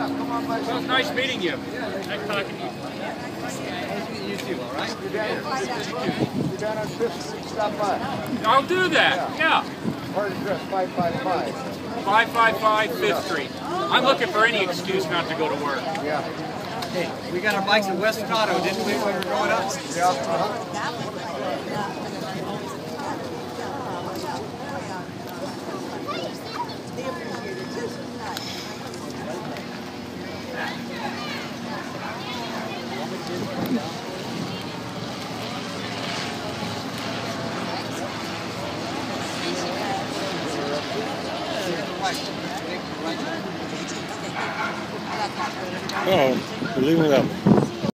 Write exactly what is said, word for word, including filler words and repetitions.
come on by. Well, it's nice meeting you. Nice talking to you. Nice meeting you too, all right? You're down, you're down on Fifth Street, stop by. I'll do that, yeah. Hard address, five five five. five five five Fifth Street. I'm looking for any excuse not to go to work. Yeah. Hey, we got our bikes at Western Auto, didn't we, when we were growing up? Yeah. Uh-huh. Oh, we're leaving it up.